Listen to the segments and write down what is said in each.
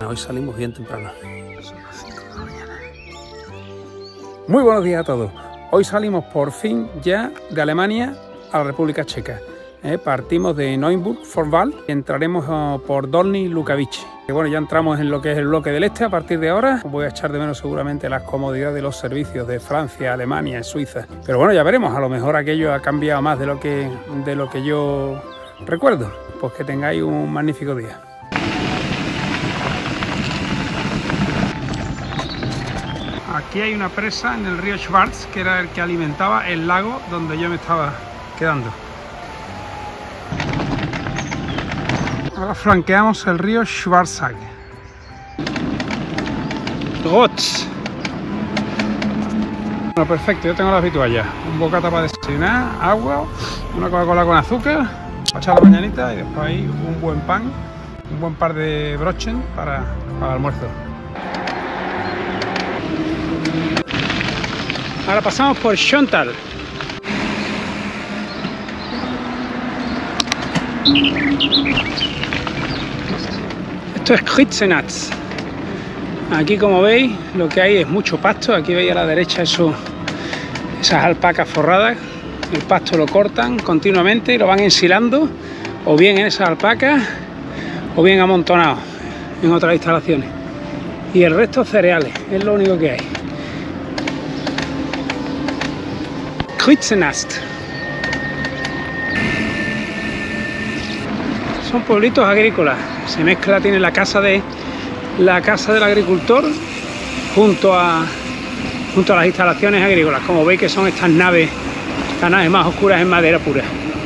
hoy salimos bien temprano. Son las 5 de la mañana. Muy buenos días a todos. Hoy salimos por fin ya de Alemania a la República Checa. Partimos de Neuburg-Vorwahl y entraremos por Dolní Lukavice. Y bueno, ya entramos en lo que es el bloque del este. A partir de ahora voy a echar de menos seguramente las comodidades de los servicios de Francia, Alemania y Suiza. Pero bueno, ya veremos, a lo mejor aquello ha cambiado más de lo que yo recuerdo. Pues que tengáis un magnífico día. Aquí hay una presa en el río Schwarz, que era el que alimentaba el lago donde yo me estaba quedando. Ahora flanqueamos el río Schwarzach. Rotz. Bueno, perfecto, yo tengo las habituallas. Un bocata para desayunar, agua, una Coca-Cola con azúcar, para echar la mañanita y después ahí un buen pan, un buen par de brochen para el almuerzo. Ahora pasamos por Schöntal. Esto es Kritzenatz. Aquí, como veis, lo que hay es mucho pasto. Aquí veis a la derecha esas alpacas forradas. El pasto lo cortan continuamente y lo van ensilando, o bien en esas alpacas o bien amontonado en otras instalaciones. Y el resto cereales, es lo único que hay. Kritzenatz. Son pueblitos agrícolas. Se mezcla, tiene la casa del agricultor junto a las instalaciones agrícolas. Como veis que son estas naves más oscuras en madera pura.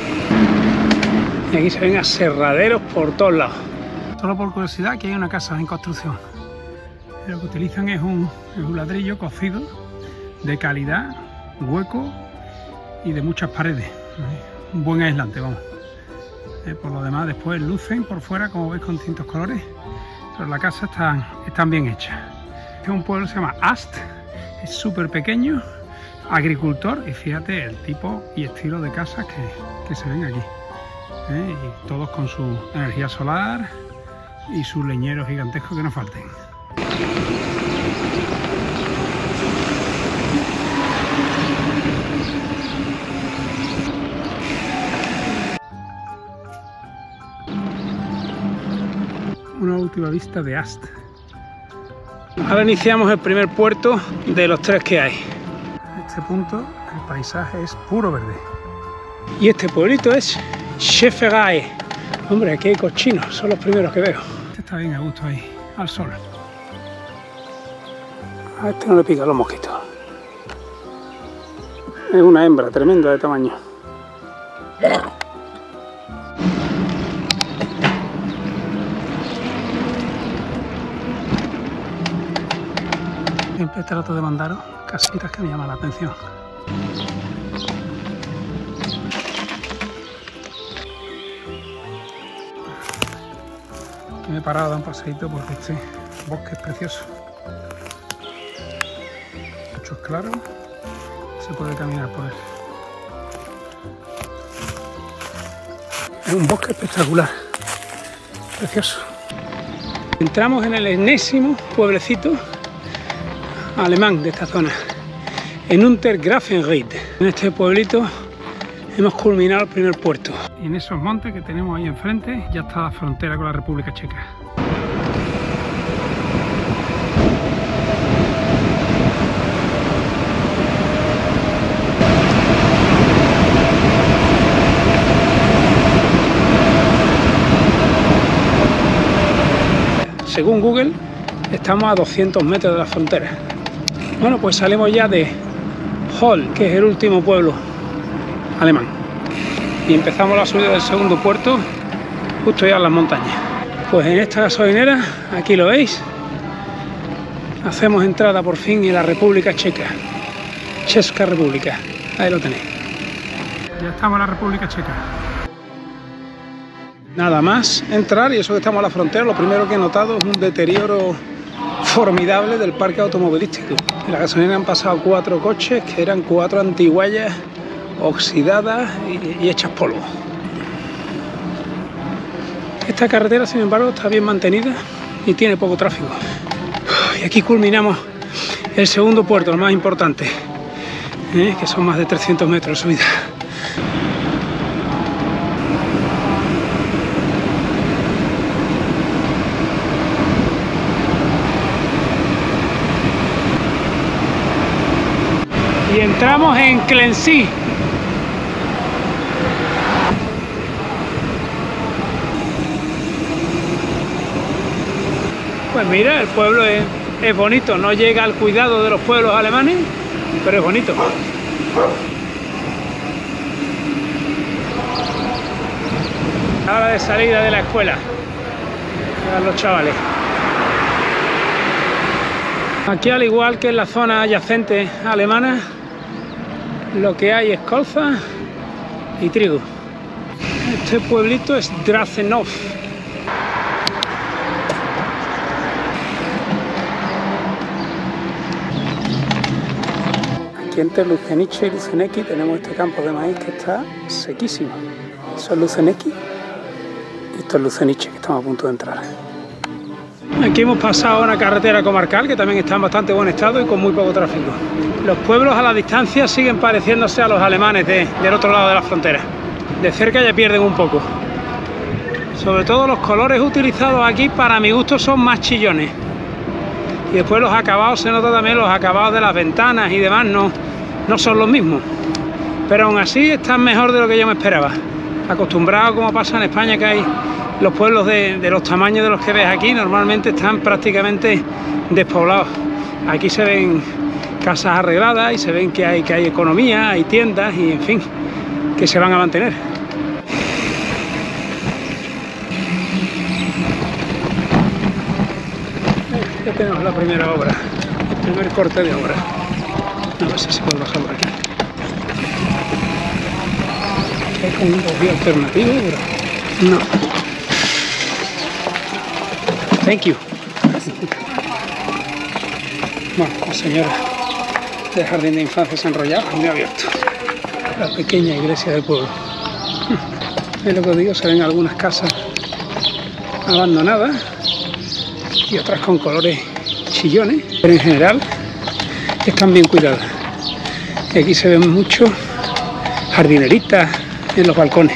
Y aquí se ven aserraderos por todos lados. Solo por curiosidad, aquí hay una casa en construcción. Lo que utilizan es un ladrillo cocido de calidad, hueco y de muchas paredes. Un buen aislante, vamos. Por lo demás, después lucen por fuera, como veis, con distintos colores, pero la casa están bien hechas. Es un pueblo que se llama Ast, es súper pequeño, agricultor, y fíjate el tipo y estilo de casas que se ven aquí. Y todos con su energía solar y sus leñeros gigantescos que no falten. Una última vista de Ast. Ahora iniciamos el primer puerto de los 3 que hay. En este punto el paisaje es puro verde. Y este pueblito es Schäferei. Hombre, aquí hay cochinos, son los primeros que veo. Este está bien a gusto ahí, al sol. A este no le pican los mosquitos. Es una hembra tremenda de tamaño. Siempre trato de mandaros casitas que me llaman la atención. Me he parado a dar un paseíto porque este bosque es precioso. Muchos claros, se puede caminar por él. Es un bosque espectacular, precioso. Entramos en el enésimo pueblecito alemán de esta zona, en Untergrafenried. En este pueblito hemos culminado el primer puerto. Y en esos montes que tenemos ahí enfrente ya está la frontera con la República Checa. Según Google, estamos a 200 metros de la frontera. Bueno, pues salimos ya de Hall, que es el último pueblo alemán. Y empezamos la subida del segundo puerto, justo ya en las montañas. Pues en esta gasolinera, aquí lo veis, hacemos entrada por fin en la República Checa. Česká República, ahí lo tenéis. Ya estamos en la República Checa. Nada más entrar, y eso que estamos a la frontera, lo primero que he notado es un deterioro formidable del parque automovilístico. En la gasolinera han pasado 4 coches que eran 4 antiguallas oxidadas y hechas polvo. Esta carretera, sin embargo, está bien mantenida, y tiene poco tráfico. Y aquí culminamos el segundo puerto, el más importante, que son más de 300 metros de subida. Y entramos en Clency. Pues mira, el pueblo es bonito, no llega al cuidado de los pueblos alemanes, pero es bonito. Hora de salida de la escuela para los chavales. Aquí, al igual que en la zona adyacente alemana, lo que hay es colza y trigo. Este pueblito es Drazenhof. Aquí entre Luceniche y Lucenecki tenemos este campo de maíz que está sequísimo. Eso es Lucenecki y esto es Luceniche, que estamos a punto de entrar. Aquí hemos pasado una carretera comarcal que también está en bastante buen estado y con muy poco tráfico. Los pueblos a la distancia siguen pareciéndose a los alemanes del otro lado de la frontera. De cerca ya pierden un poco. Sobre todo los colores utilizados aquí, para mi gusto, son más chillones. Y después los acabados, se nota también los acabados de las ventanas y demás, no son los mismos. Pero aún así están mejor de lo que yo me esperaba. Acostumbrado, como pasa en España, que hay los pueblos de los tamaños de los que ves aquí, normalmente están prácticamente despoblados. Aquí se ven casas arregladas y se ven que hay economía, hay tiendas y, en fin, que se van a mantener. Ya tenemos la primera obra, el primer corte de obra. A ver si se puede bajar por aquí. Hay como un desvío alternativo, pero no. Thank you. Bueno, la señora del jardín de infancia se ha enrollado y me ha abierto la pequeña iglesia del pueblo. Es lo que os digo, se ven algunas casas abandonadas y otras con colores chillones, pero en general están bien cuidadas. Y aquí se ven mucho jardineritas en los balcones.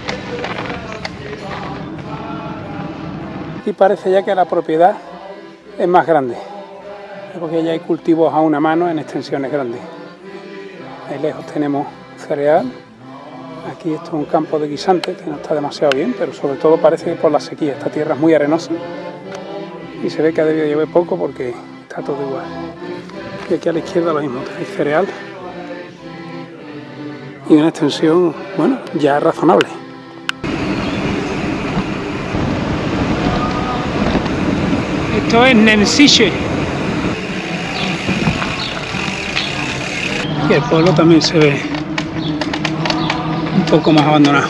Y parece ya que la propiedad es más grande, porque ya hay cultivos a una mano en extensiones grandes. Ahí lejos tenemos cereal. Aquí esto es un campo de guisantes que no está demasiado bien, pero sobre todo parece que por la sequía. Esta tierra es muy arenosa y se ve que ha debido llover poco porque está todo igual. Y aquí a la izquierda lo mismo, tenéis cereal y una extensión, bueno, ya razonable. Esto es Nensiche. Y el pueblo también se ve un poco más abandonado.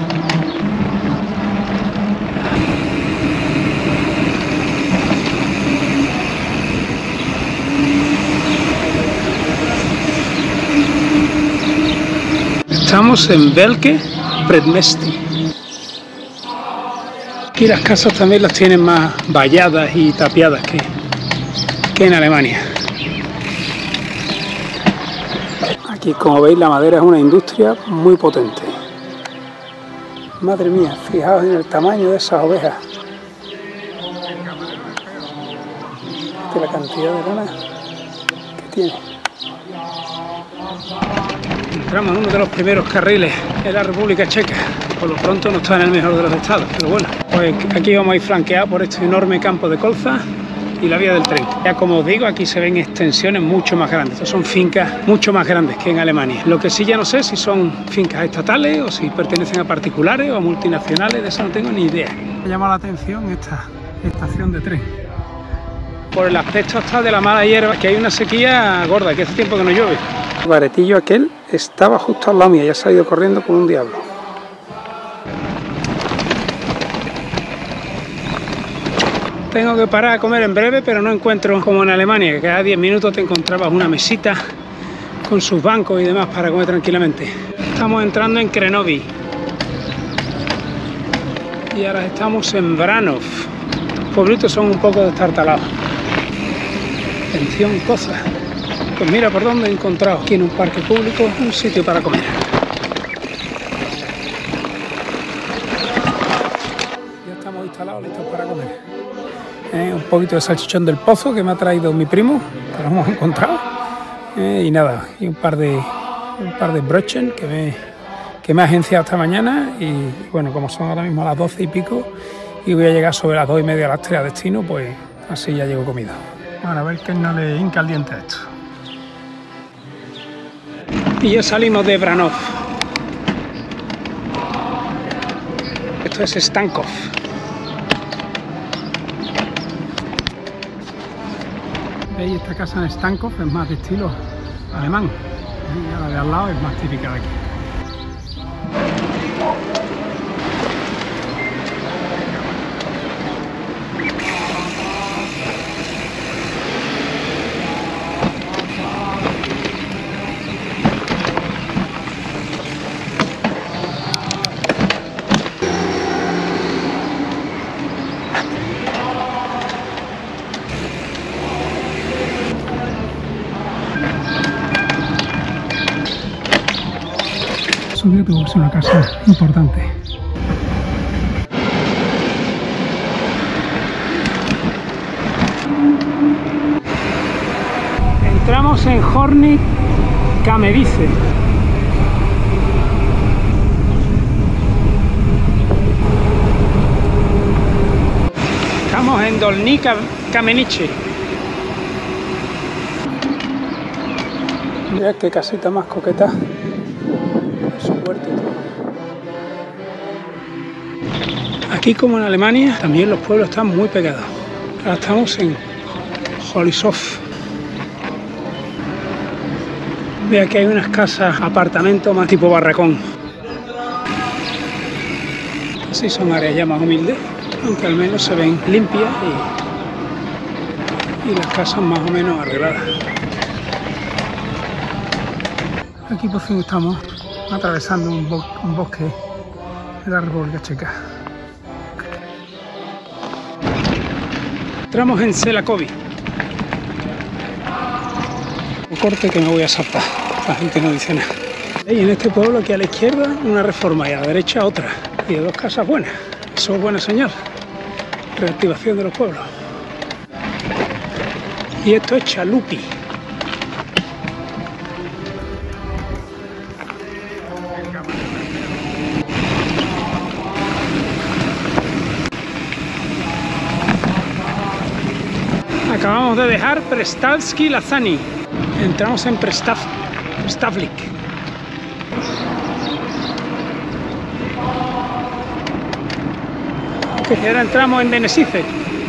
Estamos en Velké Předměstí. Aquí las casas también las tienen más valladas y tapiadas que en Alemania. Aquí, como veis, la madera es una industria muy potente. Madre mía, fijaos en el tamaño de esas ovejas. De la cantidad de lana que tiene. Entramos en uno de los primeros carriles en la República Checa. Por lo pronto no está en el mejor de los estados, pero bueno. Pues aquí vamos a ir flanqueados por este enorme campo de colza y la vía del tren. Ya como os digo, aquí se ven extensiones mucho más grandes. Estas son fincas mucho más grandes que en Alemania. Lo que sí ya no sé si son fincas estatales o si pertenecen a particulares o a multinacionales, de eso no tengo ni idea. Me llama la atención esta estación de tren. Por el aspecto hasta de la mala hierba, que hay una sequía gorda, que hace tiempo que no llueve. El baretillo aquel estaba justo al lado mío y ha salido corriendo como un diablo. Tengo que parar a comer en breve, pero no encuentro como en Alemania, que cada 10 minutos te encontrabas una mesita con sus bancos y demás para comer tranquilamente. Estamos entrando en Krenoví y ahora estamos en Branov. pueblitos son un poco destartalados. Atención, cosas. Pues mira por dónde he encontrado aquí en un parque público un sitio para comer. Ya estamos instalados, listos para comer. Un poquito de salchichón del pozo que me ha traído mi primo, que lo hemos encontrado. Y nada, y un par de brochen que me ha agenciado esta mañana. Y bueno, como son ahora mismo las 12 y pico y voy a llegar sobre las 2 y media a las 3 a destino, pues así ya llego comido. Bueno, a ver que no le hinca el diente a esto. Y ya salimos de Vranov. Esto es Stankov. ¿Veis? Esta casa en Stankov es más de estilo alemán. Y la de al lado es más típica de aquí. Subir tuvo que ser una casa importante. Entramos en Horny Kamenice. Estamos en Dolní Kamenice. Mira qué casita más coqueta. Aquí, como en Alemania, también los pueblos están muy pegados. Ahora estamos en Holisov. Ve que hay unas casas, apartamentos más tipo barracón. Así son áreas ya más humildes, aunque al menos se ven limpias y las casas más o menos arregladas. Aquí por fin estamos atravesando un bosque de la República Checa. Entramos en Selakovi. Un corte que me voy a saltar, la gente no dice nada. Y en este pueblo, aquí a la izquierda, una reforma y a la derecha otra. Y de dos casas buenas. Eso es buena señal. Reactivación de los pueblos. Y esto es Chalupi. Acabamos de dejar Prestalsky Lazani. Entramos en Prestavlik. Y ahora entramos en Denesice.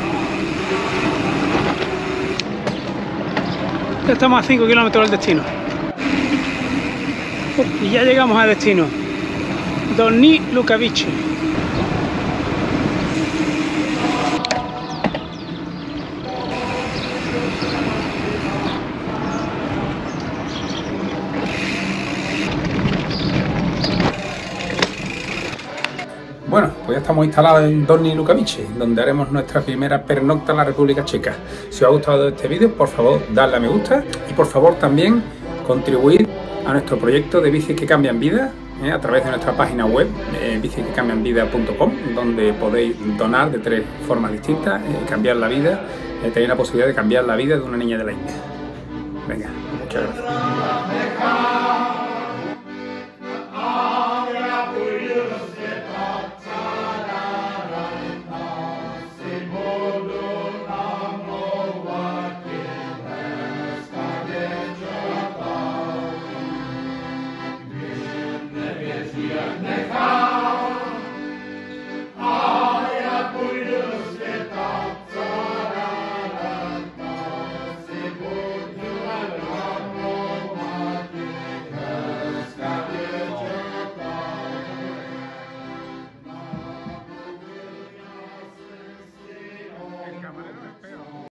Ya estamos a 5 kilómetros del destino. Y ya llegamos al destino. Dolní Lukavice. Bueno, pues ya estamos instalados en Dolní Lukavice, donde haremos nuestra primera pernocta en la República Checa. Si os ha gustado este vídeo, por favor, dadle a me gusta y por favor también contribuir a nuestro proyecto de bicis que cambian vidas a través de nuestra página web bicisquecambianvida.com, donde podéis donar de 3 formas distintas, cambiar la vida, tenéis la posibilidad de cambiar la vida de una niña de la India. Venga, muchas gracias.